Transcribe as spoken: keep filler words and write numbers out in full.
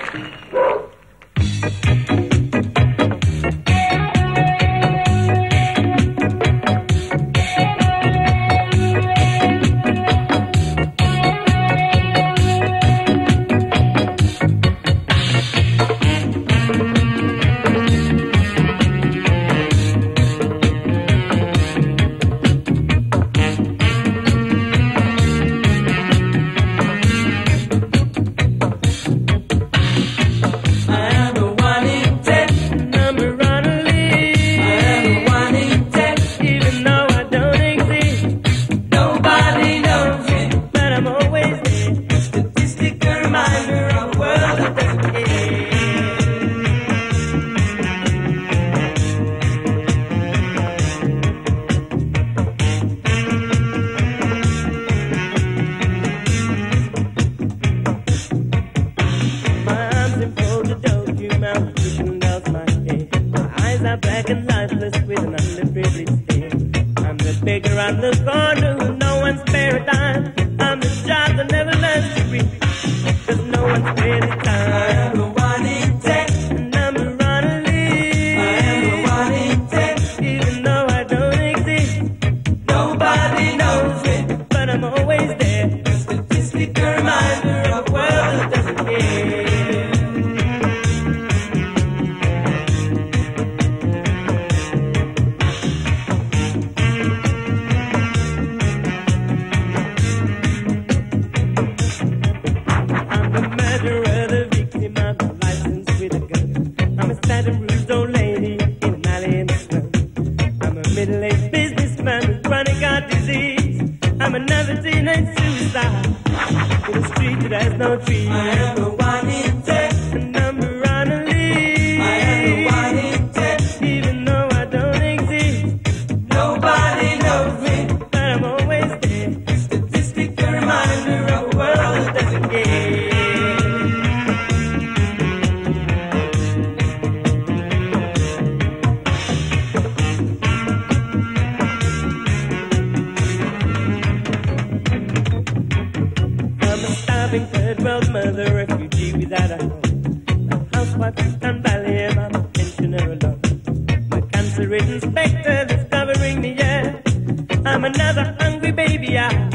Malnutrition does my head. My eyes are black and lifeless with an underprivileged skin. I'm the beggar on the corner who no one's spare a dime. I'm the job that never learns to breathe, 'cause no one's spare the time. I am the one in ten, and I'm a runner lead. I am the one in ten, even though I don't exist. Nobody knows it, but I'm always there. A statistic, a reminder of a world that doesn't care. Old lady in an alley in the slum. I'm a middle-aged businessman with chronic heart disease. I'm another teenage suicide in a street that has no trees. I am the one in ten, and I'm a runner lead. I am the one in ten, even though I don't exist. Nobody knows me, but I'm always there. Statistic, a reminder of a world that doesn't care. Third world mother, refugee without a home, a housewife in Sun Valley, and I'm a pensioner alone. My cancer-ridden spectre that's covering the air. I'm another hungry baby, I